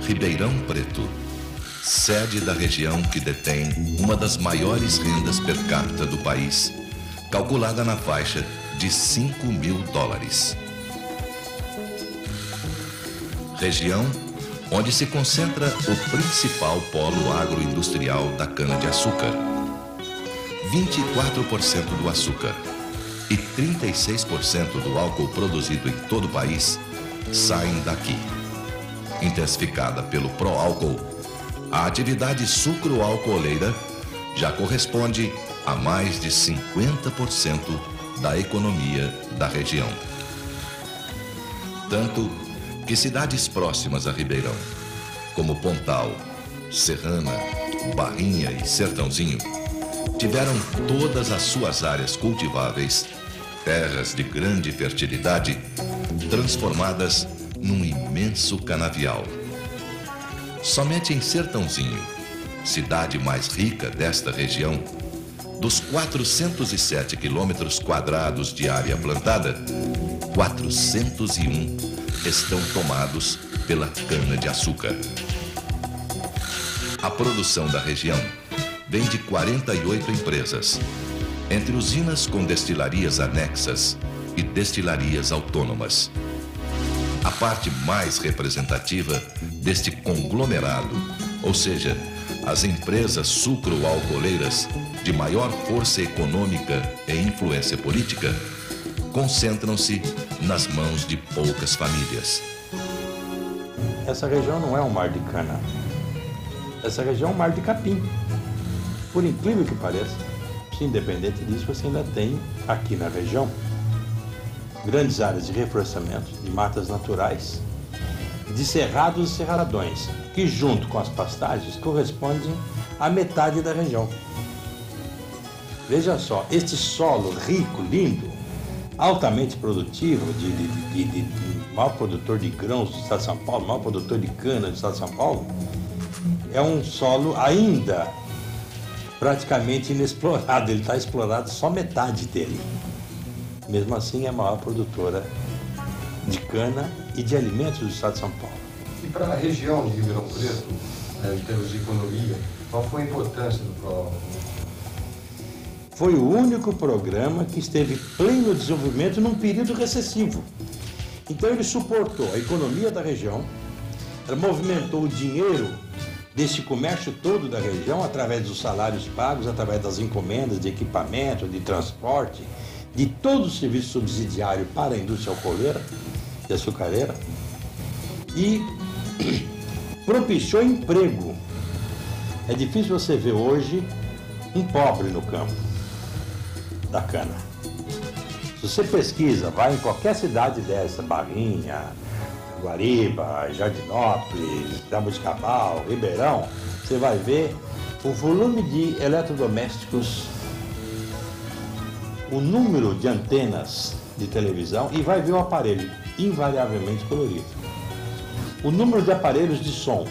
Ribeirão Preto, sede da região que detém uma das maiores rendas per capita do país, calculada na faixa de $5.000. Região onde se concentra o principal polo agroindustrial da cana-de-açúcar. 24% do açúcar e 36% do álcool produzido em todo o país saem daqui. Intensificada pelo Proálcool, a atividade sucro-alcooleira já corresponde a mais de 50% da economia da região. Tanto que cidades próximas a Ribeirão, como Pontal, Serrana, Barrinha e Sertãozinho, tiveram todas as suas áreas cultiváveis, terras de grande fertilidade, transformadas num imenso canavial. Somente em Sertãozinho, cidade mais rica desta região, dos 407 quilômetros quadrados de área plantada, 401 estão tomados pela cana-de-açúcar. A produção da região vem de 48 empresas, entre usinas com destilarias anexas e destilarias autônomas. A parte mais representativa deste conglomerado, ou seja, as empresas sucro-alcooleiras de maior força econômica e influência política, concentram-se nas mãos de poucas famílias. Essa região não é um mar de cana. Essa região é um mar de capim. Por incrível que pareça, independente disso, você ainda tem aqui na região grandes áreas de reflorestamento, de matas naturais, de cerrados e cerradões, que junto com as pastagens correspondem à metade da região. Veja só, este solo rico, lindo, altamente produtivo, de maior produtor de grãos do estado de São Paulo, maior produtor de cana do estado de São Paulo, é um solo ainda praticamente inexplorado. Ele está explorado só metade dele. Mesmo assim, é a maior produtora de cana e de alimentos do estado de São Paulo. E para a região de Ribeirão Preto, em termos de economia, qual foi a importância do Proálcool? Foi o único programa que esteve pleno desenvolvimento num período recessivo. Então ele suportou a economia da região, movimentou o dinheiro desse comércio todo da região através dos salários pagos, através das encomendas de equipamento, de transporte, de todo o serviço subsidiário para a indústria alcooleira e açucareira, e propiciou emprego. É difícil você ver hoje um pobre no campo da cana. Se você pesquisa, vai em qualquer cidade dessa, Barrinha, Guariba, Jardinópolis, Jabuticabal, Ribeirão, você vai ver o volume de eletrodomésticos, o número de antenas de televisão e vai ver o aparelho invariavelmente colorido. O número de aparelhos de som.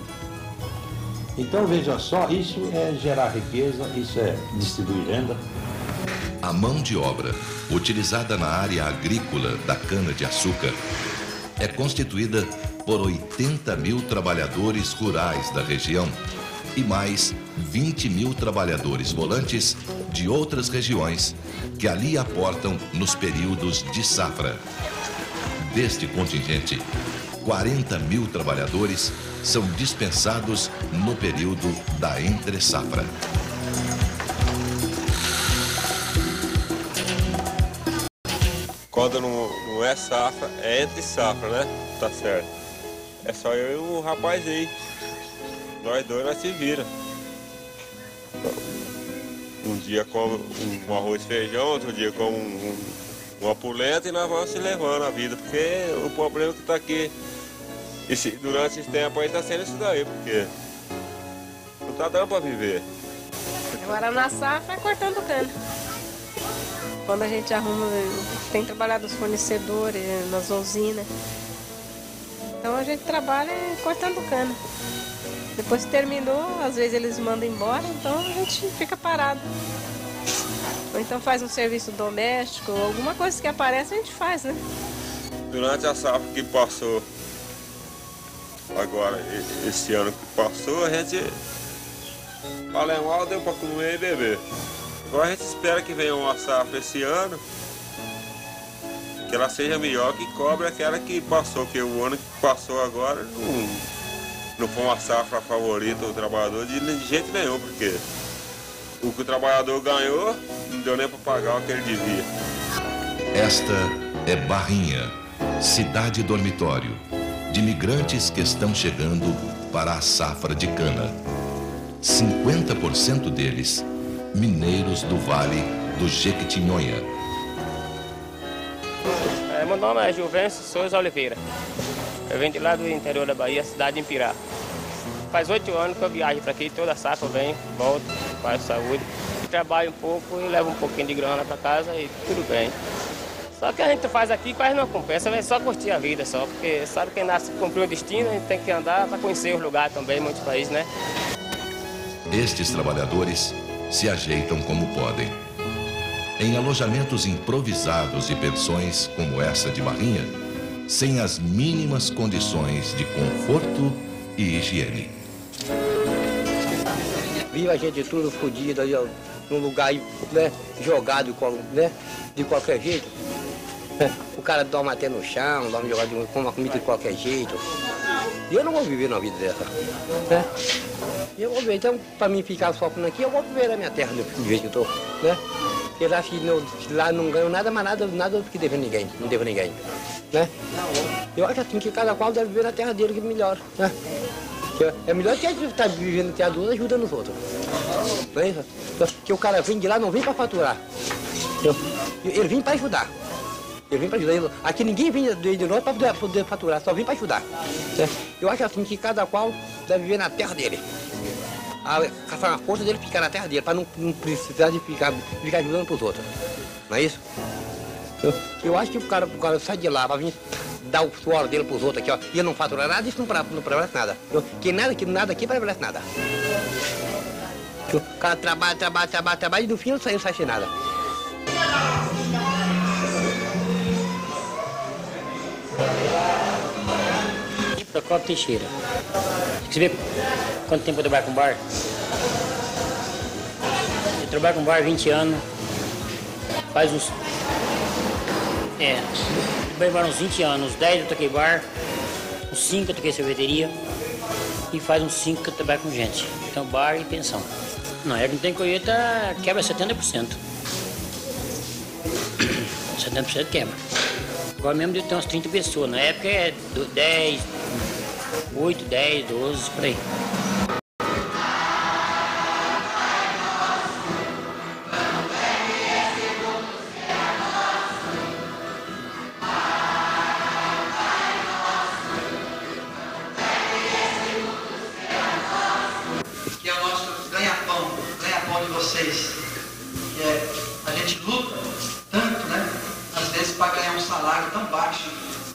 Então veja só, isso é gerar riqueza, isso é distribuir renda. A mão de obra utilizada na área agrícola da cana-de-açúcar é constituída por 80.000 trabalhadores rurais da região e mais 20.000 trabalhadores volantes de outras regiões que ali aportam nos períodos de safra. Deste contingente, 40.000 trabalhadores são dispensados no período da entre-safra. Quando não é safra, é entre safra, né? Tá certo. É só eu e o rapaz aí. Nós dois, nós se vira. Um dia come um arroz e feijão, outro dia come uma polenta e nós vamos se levando a vida. Porque o problema que tá aqui, durante esse tempo aí, tá sendo isso daí, porque não tá dando pra viver. Agora na safra é cortando cana. Quando a gente arruma, tem trabalhado os fornecedores nas usinas. Então a gente trabalha cortando cana. Depois que terminou, às vezes eles mandam embora, então a gente fica parado. Ou então faz um serviço doméstico, alguma coisa que aparece a gente faz, né? Durante a safra que passou, Agora, esse ano que passou, a gente falei mal, deu para comer e beber. Agora a gente espera que venha uma safra esse ano, que ela seja melhor, que cobre aquela que passou, que o ano que passou agora não foi uma safra favorita do trabalhador de jeito nenhum, porque o que o trabalhador ganhou não deu nem para pagar o que ele devia. Esta é Barrinha, cidade dormitório, de imigrantes que estão chegando para a safra de cana. 50% deles, mineiros do Vale do Jequitinhonha. Meu nome é Juvencio Souza Oliveira. Eu venho de lá do interior da Bahia, cidade de Impirá. Faz 8 anos que eu viajo para aqui, toda safra eu venho, volto, faço saúde. Trabalho um pouco e levo um pouquinho de grana para casa e tudo bem. Só que a gente faz aqui quase não compensa, é só curtir a vida só, porque sabe quem nasce cumpriu o destino, a gente tem que andar para conhecer os lugares também, muitos países, né? Estes trabalhadores se ajeitam como podem. Em alojamentos improvisados e pensões como essa de Barrinha, sem as mínimas condições de conforto e higiene. Viu a gente tudo fodido ali, ó, num lugar, né, jogado, né, de qualquer jeito. O cara dorme até no chão, dorme jogado, come a comida de qualquer jeito. E eu não vou viver numa vida dessa, né? Eu vou ver, então, para mim ficar sofrendo aqui, eu vou viver na minha terra do jeito que eu tô, né? Porque lá não ganho nada, mas nada que devo a ninguém, não devo a ninguém, né? Eu acho assim que cada qual deve viver na terra dele que é melhor, né? É melhor que a gente estar vivendo na terra do outro ajudando os outros. Não é isso? Porque o cara vem de lá, não vem para faturar. Ele vem para ajudar. Ele vem para ajudar. Aqui ninguém vem de nós para poder faturar, só vem para ajudar. Né? Eu acho assim que cada qual deve viver na terra dele. A força dele fica na terra dele, para não precisar de ficar ajudando para os outros. Não é isso? Eu acho que o cara sai de lá para vir dar o suor dele para os outros aqui, ó, e ele não fatura nada, isso não prevalece nada. Que nada aqui prevalece nada. O cara trabalha e no fim não sai sem nada. Procopio Teixeira. Você vê quanto tempo eu trabalho com bar? Eu trabalho com bar há 20 anos. Faz uns... trabalho uns 20 anos. Uns 10 eu toquei bar, uns 5 eu toquei sorveteria e faz uns 5 que eu trabalho com gente. Então bar e pensão. Não, é que não tem colheita, quebra 70%. 70% quebra. Agora mesmo deve ter umas 30 pessoas. Na época é 10, 8, 10, 12, por aí. Que é o nosso ganha-pão de vocês. Que é, a gente luta tanto, né? Às vezes para ganhar um salário tão baixo.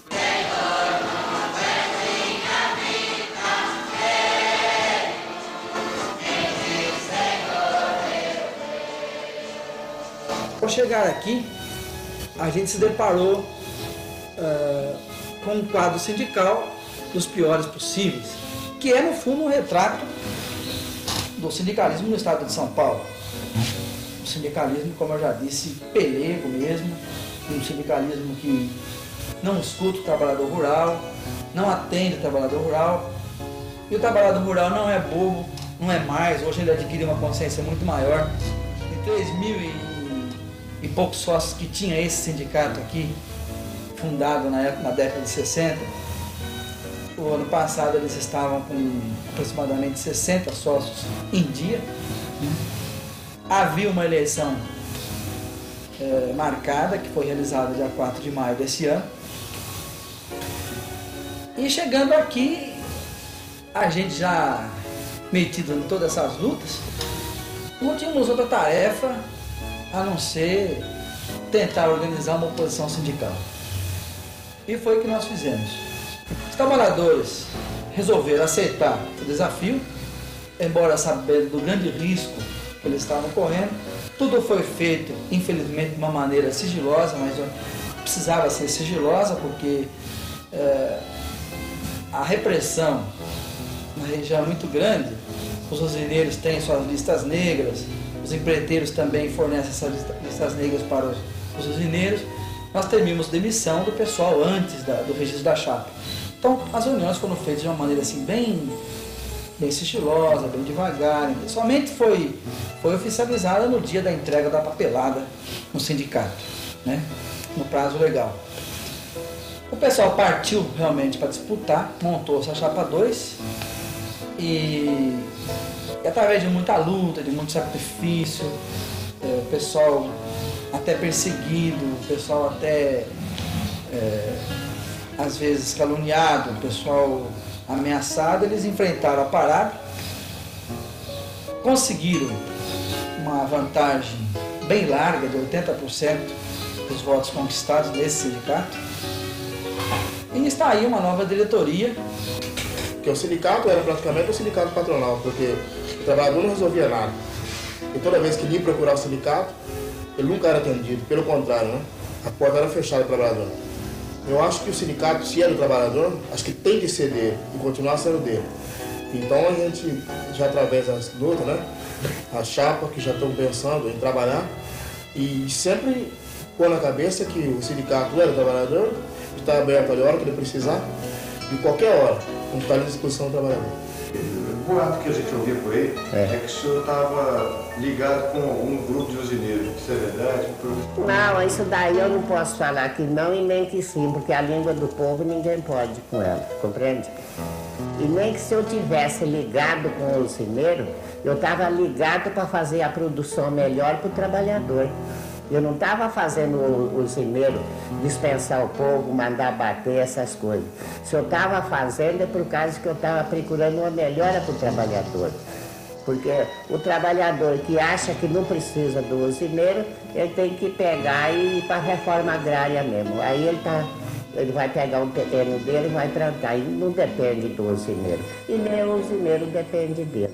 Ao chegar aqui, a gente se deparou com um quadro sindical dos piores possíveis, que é, no fundo, um retrato do sindicalismo no estado de São Paulo. Um sindicalismo, como eu já disse, pelego mesmo, um sindicalismo que não escuta o trabalhador rural, não atende o trabalhador rural, e o trabalhador rural não é bobo, não é mais, hoje ele adquire uma consciência muito maior. De 3.000 e poucos sócios que tinha esse sindicato aqui, fundado na década de 60, o ano passado eles estavam com aproximadamente 60 sócios em dia. Havia uma eleição marcada, que foi realizada dia 4 de maio desse ano. E chegando aqui, a gente já metido em todas essas lutas, não tínhamos outra tarefa a não ser tentar organizar uma oposição sindical. E foi o que nós fizemos. Os trabalhadores resolveram aceitar o desafio, embora sabendo do grande risco que eles estavam correndo. Tudo foi feito, infelizmente, de uma maneira sigilosa, mas precisava ser sigilosa, porque a repressão na região é muito grande, os usineiros têm suas listas negras, os empreiteiros também fornecem essas listas negras para os usineiros, nós temíamos demissão do pessoal antes do registro da chapa. Então, as reuniões foram feitas de uma maneira assim, bem sigilosa, bem devagar. Somente foi oficializada no dia da entrega da papelada no sindicato, né? No prazo legal. O pessoal partiu realmente para disputar, montou essa chapa 2 e através de muita luta, de muito sacrifício, o pessoal até perseguido, o pessoal até às vezes caluniado, o pessoal ameaçado, eles enfrentaram a parada, conseguiram uma vantagem bem larga de 80% dos votos conquistados nesse sindicato. E está aí uma nova diretoria. Porque o sindicato era praticamente um sindicato patronal, porque o trabalhador não resolvia nada. E toda vez que ele ia procurar o sindicato, ele nunca era atendido, pelo contrário, né? A porta era fechada para o trabalhador. Eu acho que o sindicato, se é do trabalhador, acho que tem que ser dele e continuar sendo dele. Então a gente, já através das lutas, né? As chapas que já estão pensando em trabalhar e sempre pôr na cabeça que o sindicato é do trabalhador, está aberto a hora que ele precisar, de qualquer hora, não está à disposição do trabalhador. O boato que a gente ouvia por aí é que o senhor estava ligado com um grupo de usineiros. Isso é verdade? Não, isso daí eu não posso falar que não e nem que sim, porque a língua do povo ninguém pode com ela, compreende? E nem que se eu tivesse ligado com o usineiro, eu estava ligado para fazer a produção melhor para o trabalhador. Eu não estava fazendo o usineiro dispensar o povo, mandar bater essas coisas. Se eu estava fazendo é por causa que eu estava procurando uma melhora para o trabalhador. Porque o trabalhador que acha que não precisa do usineiro, ele tem que pegar e ir para a reforma agrária mesmo. Aí ele vai pegar um terreno dele e vai plantar. E não depende do usineiro. E nem o usineiro depende dele.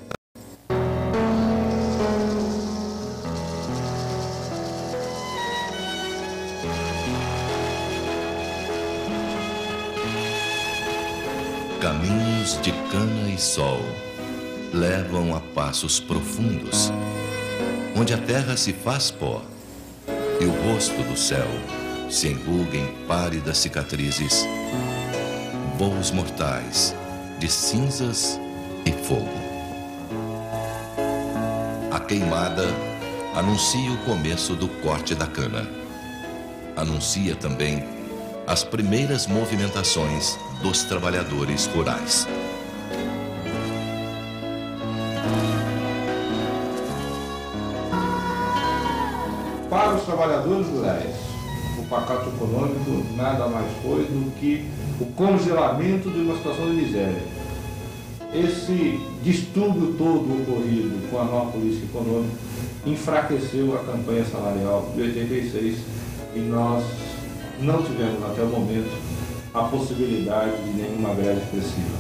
Caminhos de cana e sol levam a passos profundos, onde a terra se faz pó e o rosto do céu se enruga em pálidas cicatrizes, voos mortais de cinzas e fogo. A queimada anuncia o começo do corte da cana. Anuncia também as primeiras movimentações dos trabalhadores rurais. Para os trabalhadores rurais, o pacote econômico nada mais foi do que o congelamento de uma situação de miséria. Esse distúrbio todo ocorrido com a nova política econômica enfraqueceu a campanha salarial de 86 e nós não tivemos até o momento a possibilidade de nenhuma greve expressiva.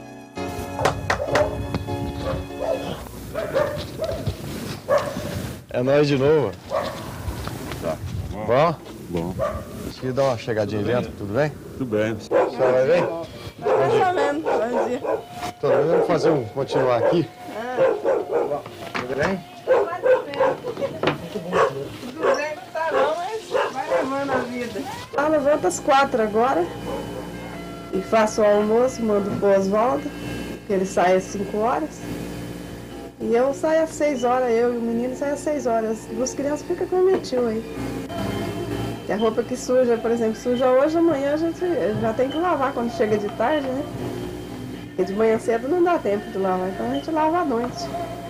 É nóis de novo. Tá. Bom? Bom. Consegui dar uma chegadinha dentro, tudo bem? Tudo bem. A senhora vai bem? Mais ou menos, bom dia. Tô vamos fazer continuar aqui. Tudo bem? Tudo bem, não tá não, mas vai levando a vida. Eu levanto às 4 agora e faço o almoço, mando pro Oswaldo, que ele sai às 5 horas. E eu saio às 6 horas, eu e o menino saio às 6 horas. As duas crianças ficam com o meu tio aí. E a roupa que suja, por exemplo, suja hoje, amanhã a gente já tem que lavar quando chega de tarde, né? Porque de manhã cedo não dá tempo de lavar, então a gente lava à noite.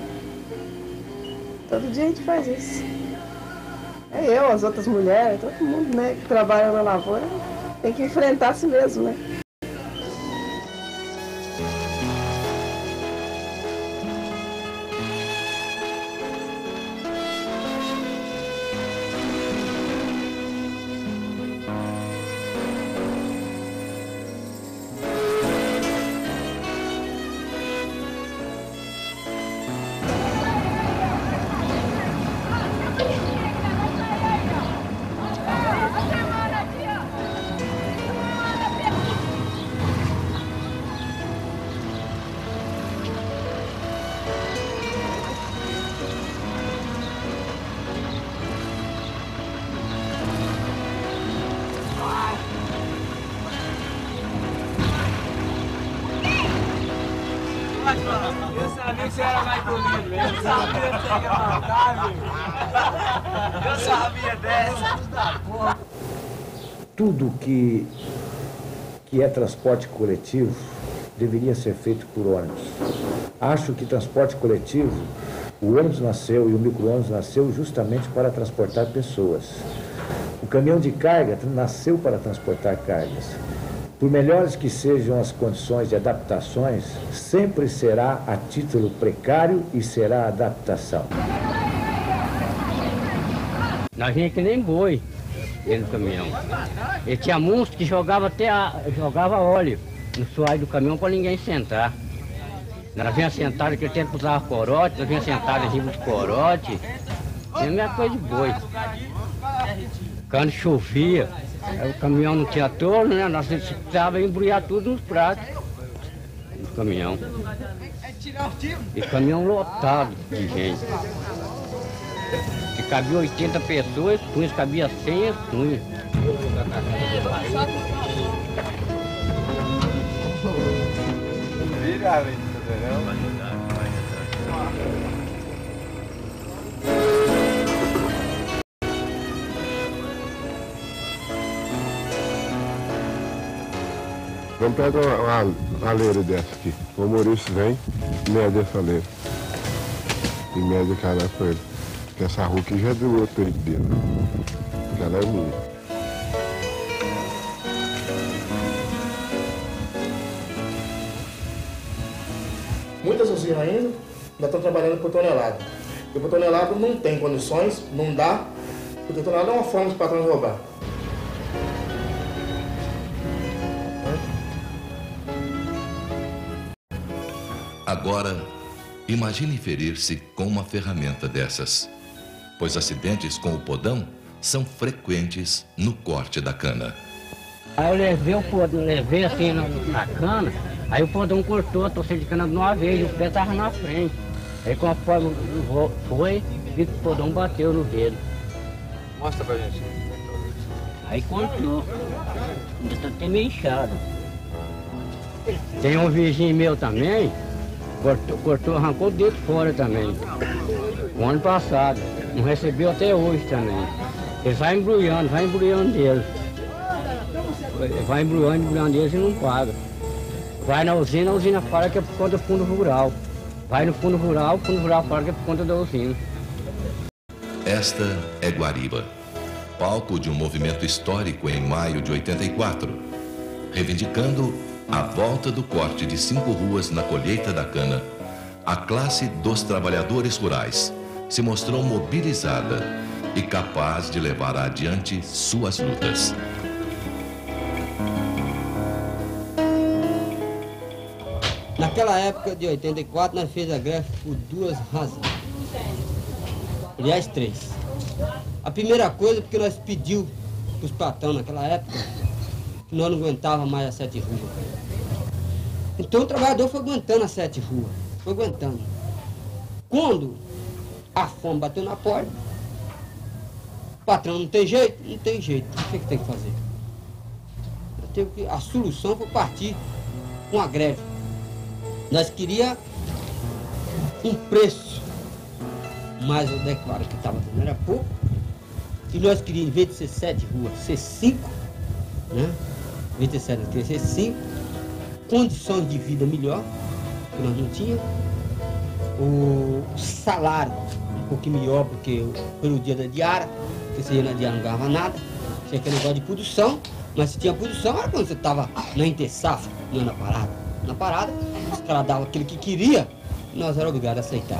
Todo dia a gente faz isso. É eu, as outras mulheres, todo mundo, né, que trabalha na lavoura, tem que enfrentar a si mesmo, né? Eu sabia que você era mais comigo, eu sabia que você ia matar, meu. Eu sabia dessa. Tudo que é transporte coletivo deveria ser feito por ônibus. Acho que transporte coletivo, o ônibus nasceu e o micro-ônibus nasceu justamente para transportar pessoas. O caminhão de carga nasceu para transportar cargas. Por melhores que sejam as condições de adaptações, sempre será a título precário e será adaptação. Nós vinha que nem boi dentro do caminhão. E tinha muitos que jogava óleo no soalho do caminhão para ninguém sentar. Nós vinha sentado, naquele tempo usava corote, nós vinha sentado em cima dos corote. É a mesma coisa de boi. Quando chovia, o caminhão não tinha torno, né? Nós precisávamos embrulhar tudo nos pratos do caminhão. E caminhão lotado de gente. Se cabia 80 pessoas, punhas, cabia 100 punhas. Vira, velho. Vamos pegar uma leira dessa aqui. O Maurício vem, mede essa leira. E mede aquela com ele. Porque essa rua aqui já é do outro dele. Porque ela é minha. Muitas usinas ainda estão trabalhando por tonelada. E por tonelada não tem condições, não dá, porque tonelada é uma forma dos patrões roubar. Agora, imagine ferir-se com uma ferramenta dessas, pois acidentes com o podão são frequentes no corte da cana. Aí eu levei assim na cana, aí o podão cortou, a torcida de cana de uma vez, e o pé estava na frente. Aí conforme foi, vi que o podão bateu no dedo. Mostra pra gente. Aí cortou, ainda está até meio inchado. Tem um vizinho meu também, cortou, arrancou o dedo fora também. O ano passado, não recebeu até hoje também. Ele vai embrulhando deles. Vai embrulhando deles e não paga. Vai na usina, a usina fala que é por conta do fundo rural. Vai no fundo rural, o fundo rural fala que é por conta da usina. Esta é Guariba, palco de um movimento histórico em maio de 84, reivindicando a volta do corte de 5 ruas na colheita da cana. A classe dos trabalhadores rurais se mostrou mobilizada e capaz de levar adiante suas lutas. Naquela época de 84, nós fizemos a greve por 2 razões. Aliás, 3. A primeira coisa, porque nós pedimos para os patrões naquela época que nós não aguentávamos mais as 7 ruas. Então o trabalhador foi aguentando as 7 ruas, foi aguentando. Quando a fome bateu na porta, o patrão não tem jeito? Não tem jeito. O que tem que fazer? A solução foi partir com a greve. Nós queríamos um preço mais adequado, que estava dando, era pouco. E nós queríamos, em vez de ser 7 ruas, ser 5, né? Em vez de ser 7, nós queríamos ser 5. Condições de vida melhor, que nós não tínhamos. O salário um pouquinho melhor, porque pelo dia da diária, porque você ia na diária não ganhava nada. Tinha aquele negócio de produção, mas se tinha produção era quando você estava na intersafra, não na parada. Na parada, os caras davam aquilo que queria, e nós éramos obrigados a aceitar.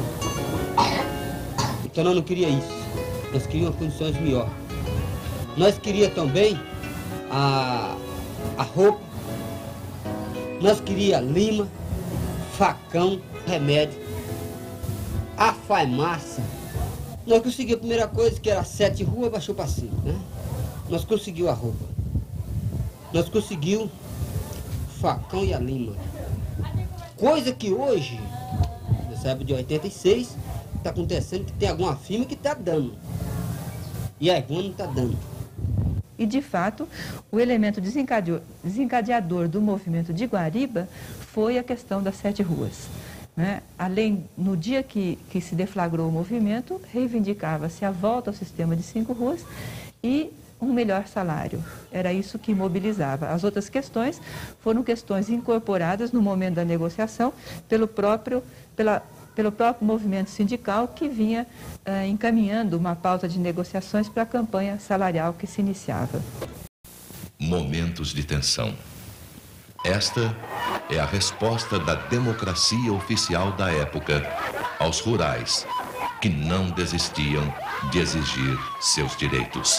Então nós não queríamos isso, nós queríamos condições melhores. Nós queríamos também a roupa, nós queríamos lima, facão, remédio, a farmácia. Nós conseguimos a primeira coisa, que era 7 ruas, baixou para 5, né? Nós conseguimos a roupa, nós conseguimos facão e a lima. Coisa que hoje, nessa época de 86, está acontecendo que tem alguma firma que está dando. E a Ivone não está dando. E, de fato, o elemento desencadeador do movimento de Guariba foi a questão das 7 ruas. Né? Além, no dia que se deflagrou o movimento, reivindicava-se a volta ao sistema de 5 ruas e um melhor salário. Era isso que mobilizava. As outras questões foram questões incorporadas no momento da negociação pelo próprio movimento sindical, que vinha encaminhando uma pauta de negociações para a campanha salarial que se iniciava. Momentos de tensão. Esta é a resposta da democracia oficial da época aos rurais, que não desistiam de exigir seus direitos.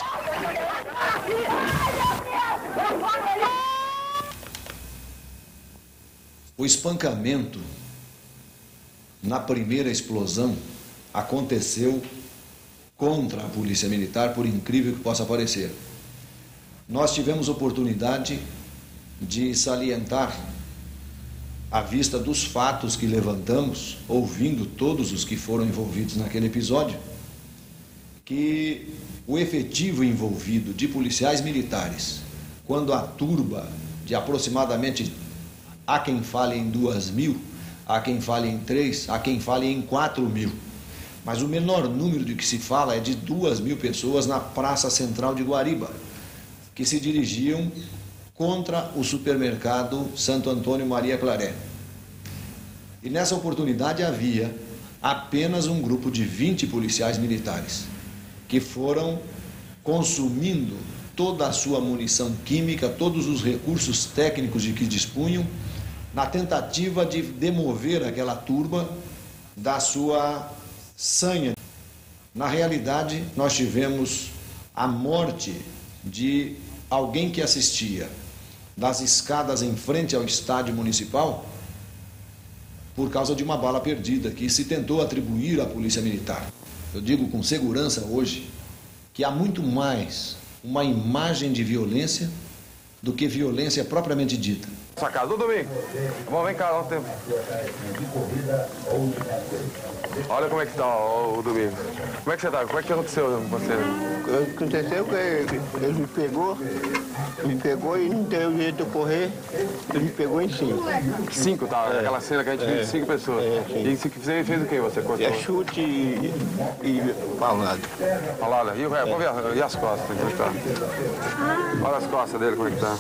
O espancamento na primeira explosão aconteceu contra a Polícia Militar, por incrível que possa parecer. Nós tivemos oportunidade de salientar, à vista dos fatos que levantamos, ouvindo todos os que foram envolvidos naquele episódio, que o efetivo envolvido de policiais militares, quando a turba de aproximadamente, há quem fale em 2.000, há quem fale em 3, há quem fale em 4.000, mas o menor número de que se fala é de 2.000 pessoas na Praça Central de Guariba, que se dirigiam contra o supermercado Santo Antônio Maria Claré. E nessa oportunidade havia apenas um grupo de 20 policiais militares, que foram consumindo toda a sua munição química, todos os recursos técnicos de que dispunham, na tentativa de demover aquela turba da sua sanha. Na realidade, nós tivemos a morte de alguém que assistia das escadas em frente ao estádio municipal por causa de uma bala perdida que se tentou atribuir à Polícia Militar. Eu digo com segurança hoje que há muito mais uma imagem de violência do que violência propriamente dita. Sacado, ô Domingo, vamos, vem cá, dá um tempo. Olha como é que tá o Domingo. Como é que você tá? Como é que aconteceu com você? Aconteceu que ele me pegou e não teve jeito de correr, ele me pegou em 5. 5, tá? Aquela cena que a gente viu de 5 pessoas. E você fez o que? Você cortou? É chute e paulada. Paulada. E o resto? Vamos ver. E as costas? Como é que tá? Olha as costas dele, como é que tá?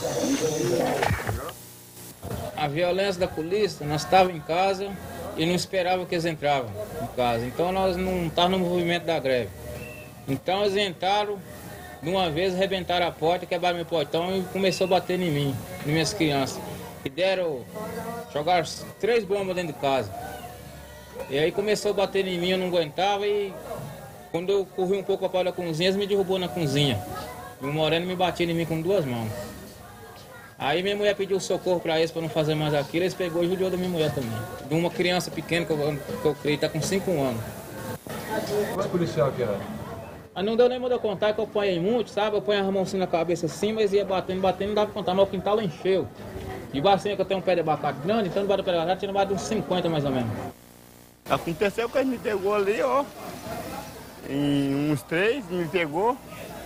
A violência da polícia, nós estávamos em casa e não esperava que eles entravam em casa. Então nós não estávamos no movimento da greve. Então eles entraram, de uma vez arrebentaram a porta, quebraram meu portão e começou a bater em mim, nas minhas crianças. E jogaram 3 bombas dentro de casa. E aí começou a bater em mim, eu não aguentava e quando eu corri um pouco para a cozinha, eles me derrubou na cozinha. E o moreno me batia em mim com 2 mãos. Aí minha mulher pediu socorro para eles para não fazer mais aquilo, eles pegou e judiou da minha mulher também. De uma criança pequena que eu creio está com 5 anos. Quantos policial que era? Aí não deu nem pra eu contar que eu apanhei muito, sabe? Eu ponho a mão assim na cabeça assim, mas ia batendo, não dava pra contar, mas o quintal encheu. E assim que eu tenho um pé de abacate grande, então debaixo do pé de abacate tinha mais de uns 50 mais ou menos. Aconteceu que ele me pegou ali, ó. Em uns 3, me pegou.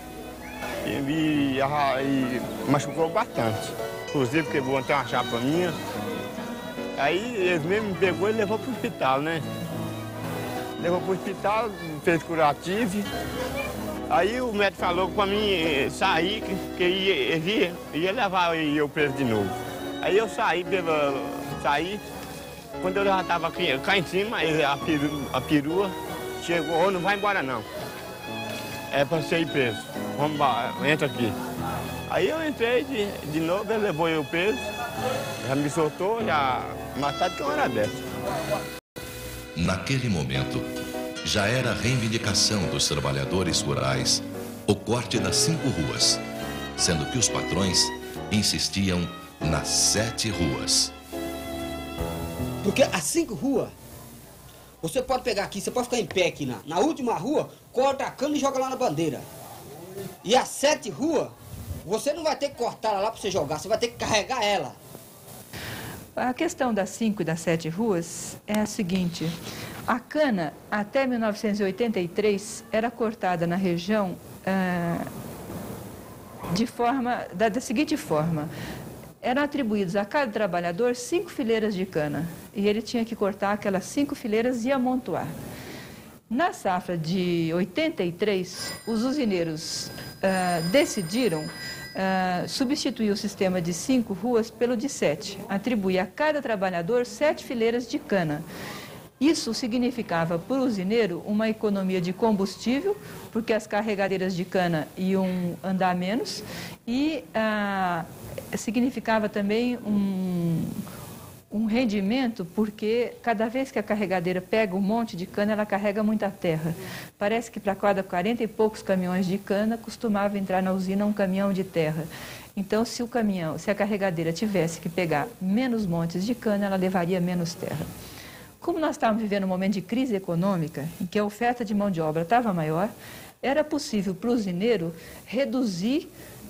E machucou bastante. Inclusive quebrou até uma chapa minha. Aí eles mesmo me pegou e levou pro hospital, né? Levou pro hospital, fez curativo. Aí o médico falou pra mim sair, que ia levar eu preso de novo. Aí eu saí, quando eu já estava cá em cima, a perua chegou, não vai embora não. É para você ir preso. Vamos embora, entra aqui. Aí eu entrei de novo, ele levou eu preso, já me soltou, já mais tarde que uma hora dessa. Naquele momento, já era a reivindicação dos trabalhadores rurais o corte das 5 ruas, sendo que os patrões insistiam nas 7 ruas. Porque as 5 ruas, você pode pegar aqui, você pode ficar em pé aqui na última rua, corta a cana e joga lá na bandeira. E as 7 ruas, você não vai ter que cortar ela lá para você jogar, você vai ter que carregar ela. A questão das 5 e das 7 ruas é a seguinte: a cana, até 1983, era cortada na região da seguinte forma: eram atribuídos a cada trabalhador 5 fileiras de cana e ele tinha que cortar aquelas 5 fileiras e amontoar. Na safra de 83, os usineiros decidiram substituir o sistema de 5 ruas pelo de 7, atribuir a cada trabalhador 7 fileiras de cana. Isso significava para o usineiro uma economia de combustível, porque as carregadeiras de cana iam andar menos, e significava também um rendimento, porque cada vez que a carregadeira pega um monte de cana, ela carrega muita terra. Parece que para cada 40 e poucos caminhões de cana, costumava entrar na usina um caminhão de terra. Então, se a carregadeira tivesse que pegar menos montes de cana, ela levaria menos terra. Como nós estávamos vivendo um momento de crise econômica, em que a oferta de mão de obra estava maior, era possível para o usineiro reduzir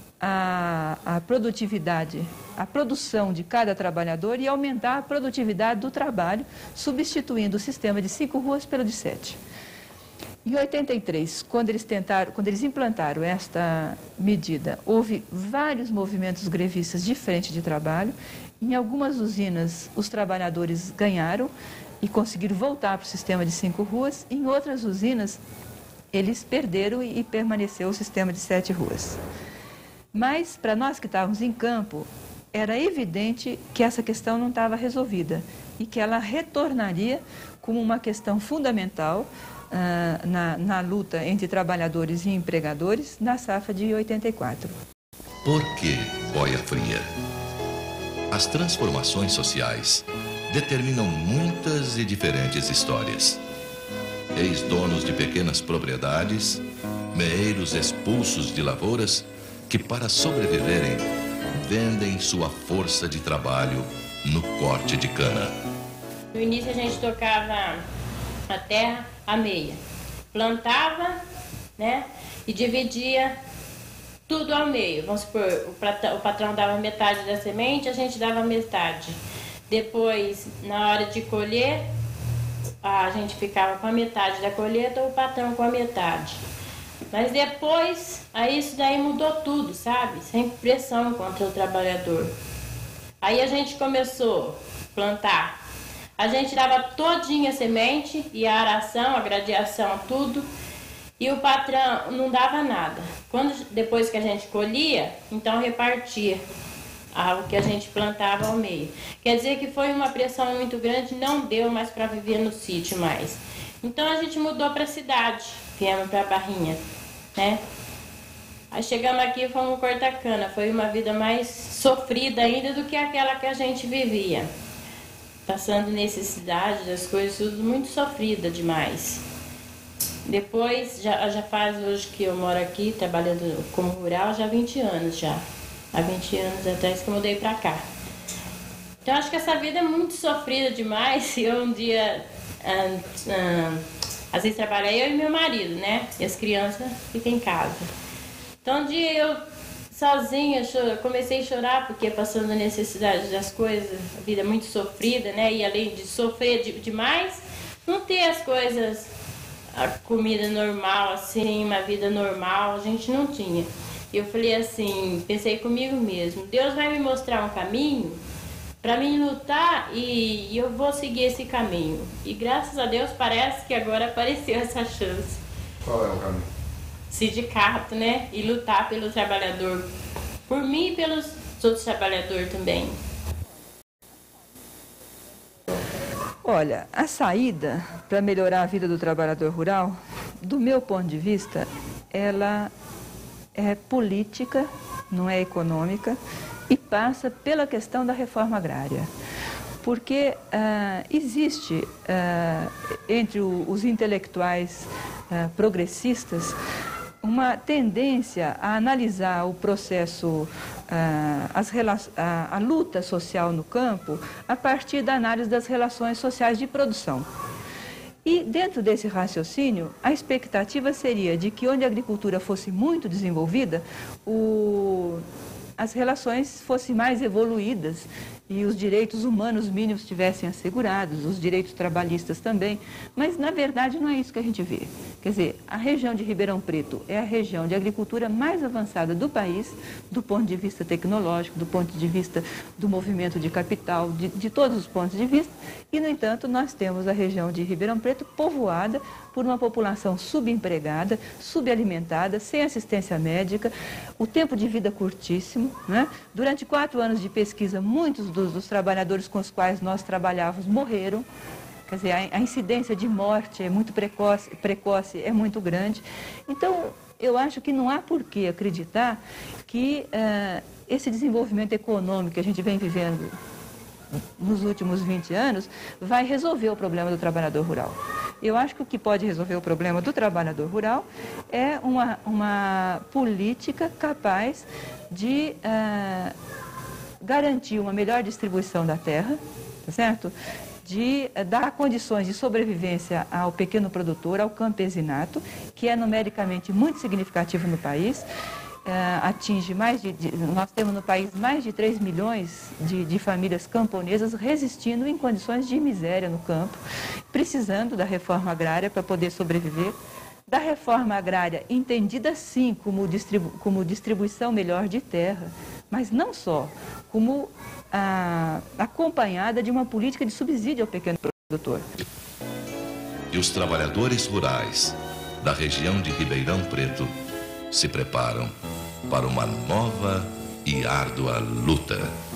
a produtividade, a produção de cada trabalhador e aumentar a produtividade do trabalho, substituindo o sistema de 5 ruas pelo de 7. Em 83, quando eles implantaram esta medida, houve vários movimentos grevistas de frente de trabalho. Em algumas usinas, os trabalhadores ganharam e conseguiram voltar para o sistema de 5 ruas. Em outras usinas, eles perderam e permaneceu o sistema de 7 ruas. Mas, para nós que estávamos em campo, era evidente que essa questão não estava resolvida e que ela retornaria como uma questão fundamental na luta entre trabalhadores e empregadores na safra de 84. Por que boia fria? As transformações sociais determinam muitas e diferentes histórias. Ex-donos de pequenas propriedades, meeiros expulsos de lavouras, que para sobreviverem, vendem sua força de trabalho no corte de cana. No início a gente tocava a terra a meia, plantava, né, e dividia tudo ao meio. Vamos supor, o patrão dava metade da semente, a gente dava metade. Depois, na hora de colher, a gente ficava com a metade da colheita, o patrão com a metade. Mas depois, aí isso daí mudou tudo, sabe? Sem pressão contra o trabalhador. Aí a gente começou a plantar. A gente dava todinha a semente e a aração, a gradiação, tudo. E o patrão não dava nada. Depois que a gente colhia, então repartia o que a gente plantava ao meio. Quer dizer que foi uma pressão muito grande, não deu mais para viver no sítio mais. Então a gente mudou para a cidade, viemos para a Barrinha, né? Aí chegamos aqui e fomos cortar cana. Foi uma vida mais sofrida ainda do que aquela que a gente vivia. Passando necessidade, das coisas, tudo muito sofrida demais. Depois, já faz hoje que eu moro aqui, trabalhando como rural, já há 20 anos já. Há 20 anos atrás que eu mudei pra cá. Então acho que essa vida é muito sofrida demais. Eu um dia, às vezes trabalhei eu e meu marido, né? E as crianças ficam em casa. Então um dia eu sozinha comecei a chorar porque passando a necessidade das coisas, a vida é muito sofrida, né? E além de sofrer demais, não ter as coisas, a comida normal, assim, uma vida normal, a gente não tinha. E eu falei assim, pensei comigo mesmo, Deus vai me mostrar um caminho para mim lutar e eu vou seguir esse caminho. E graças a Deus parece que agora apareceu essa chance. Qual é o caminho? Sindicato, né? E lutar pelo trabalhador, por mim e pelos outros trabalhadores também. Olha, a saída para melhorar a vida do trabalhador rural, do meu ponto de vista, ela é política, não é econômica, e passa pela questão da reforma agrária. Porque existe entre os intelectuais progressistas uma tendência a analisar o processo, a luta social no campo, a partir da análise das relações sociais de produção. E dentro desse raciocínio, a expectativa seria de que onde a agricultura fosse muito desenvolvida, as relações fossem mais evoluídas e os direitos humanos mínimos estivessem assegurados, os direitos trabalhistas também, mas na verdade não é isso que a gente vê. Quer dizer, a região de Ribeirão Preto é a região de agricultura mais avançada do país, do ponto de vista tecnológico, do ponto de vista do movimento de capital, de todos os pontos de vista, e no entanto nós temos a região de Ribeirão Preto povoada por uma população subempregada, subalimentada, sem assistência médica, o tempo de vida curtíssimo, né? Durante 4 anos de pesquisa, muitos dos trabalhadores com os quais nós trabalhávamos morreram. Quer dizer, a incidência de morte é muito precoce, é muito grande. Então, eu acho que não há por que acreditar que esse desenvolvimento econômico que a gente vem vivendo nos últimos 20 anos vai resolver o problema do trabalhador rural. Eu acho que o que pode resolver o problema do trabalhador rural é uma política capaz de garantir uma melhor distribuição da terra, tá certo? De dar condições de sobrevivência ao pequeno produtor, ao campesinato, que é numericamente muito significativo no país. Atinge nós temos no país mais de 3 milhões de famílias camponesas resistindo em condições de miséria no campo, precisando da reforma agrária para poder sobreviver. Da reforma agrária entendida sim como distribuição melhor de terra, mas não só, como acompanhada de uma política de subsídio ao pequeno produtor. E os trabalhadores rurais da região de Ribeirão Preto se preparam para uma nova e árdua luta.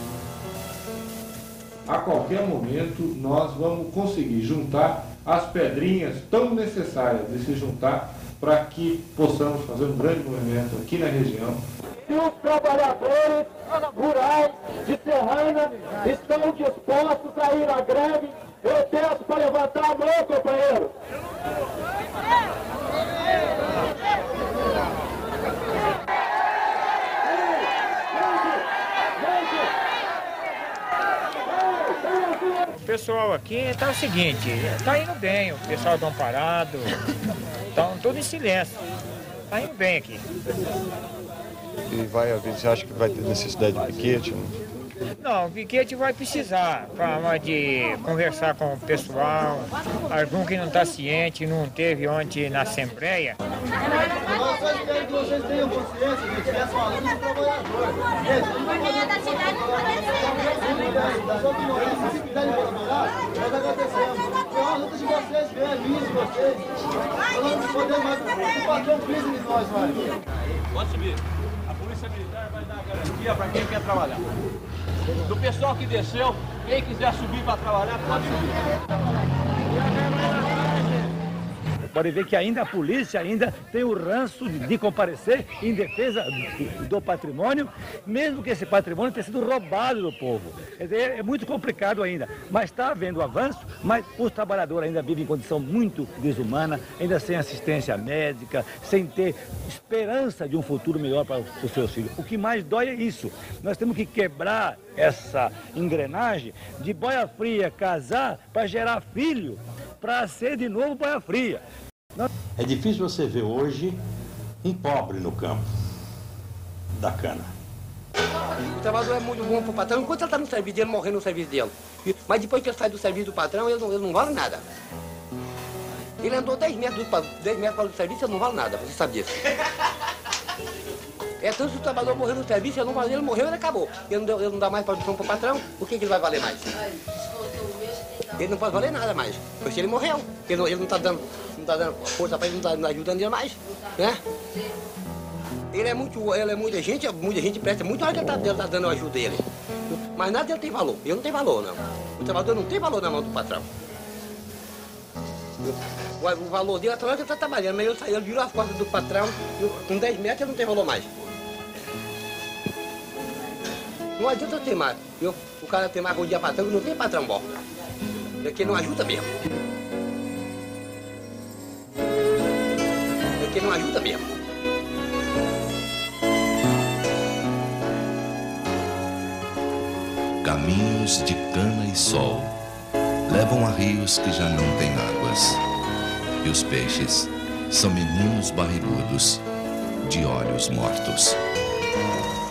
A qualquer momento nós vamos conseguir juntar as pedrinhas tão necessárias de se juntar para que possamos fazer um grande movimento aqui na região. E os trabalhadores rurais de Serrana estão dispostos a ir à greve, eu peço para levantar a mão, companheiro. O pessoal aqui está o seguinte, está indo bem, o pessoal estão parados, estão todos em silêncio, está indo bem aqui. E você acha que vai ter necessidade de piquete? Não, o piquete vai precisar, de conversar com o pessoal, algum que não está ciente, não teve ontem na Assembleia. Nós só esperamos que vocês tenham consciência de que é só aluno e trabalhador. Quem é da cidade não pode ser. Da sua opinião, se quiserem colaborar, nós agradecemos. Foi uma luta de vocês mesmo, minha de vocês. Nós não podemos mais, o patrão precisa de nós, vai. Pode subir. A Polícia Militar vai dar garantia para quem quer trabalhar. Do pessoal que desceu, quem quiser subir para trabalhar, pode subir. Pode ver que ainda a polícia tem o ranço de comparecer em defesa do patrimônio, mesmo que esse patrimônio tenha sido roubado do povo. Quer dizer, é muito complicado ainda, mas está havendo avanço, mas os trabalhadores ainda vivem em condição muito desumana, ainda sem assistência médica, sem ter esperança de um futuro melhor para os seus filhos. O que mais dói é isso. Nós temos que quebrar essa engrenagem de boia fria, casar para gerar filho, para ser de novo boia fria. É difícil você ver hoje um pobre no campo da cana. O trabalhador é muito bom para o patrão, enquanto ele está no serviço dele, morrendo no serviço dele. Mas depois que ele sai do serviço do patrão, ele não vale nada. Ele andou 10 metros para o serviço, ele não vale nada, você sabe disso. É tanto que o trabalhador morreu no serviço, ele morreu, ele acabou. Ele não dá mais produção para o patrão, o que ele vai valer mais? Ele não pode valer nada mais, porque ele morreu. Ele não está dando força para ele, não está ajudando ele mais, né? Ele é muita gente presta muito mais que ele está dando ajuda dele. Mas nada dele tem valor, ele não tem valor, não. O trabalhador não tem valor na mão do patrão. O valor dele é que ele está trabalhando, mas ele virou as costas do patrão, com 10 metros ele não tem valor mais. Não adianta eu ter mais, viu? O cara tem mais com o dia patrão, não tem patrão bom. Porque não ajuda mesmo. Porque não ajuda mesmo. Caminhos de cana e sol levam a rios que já não têm águas. E os peixes são meninos barrigudos de olhos mortos.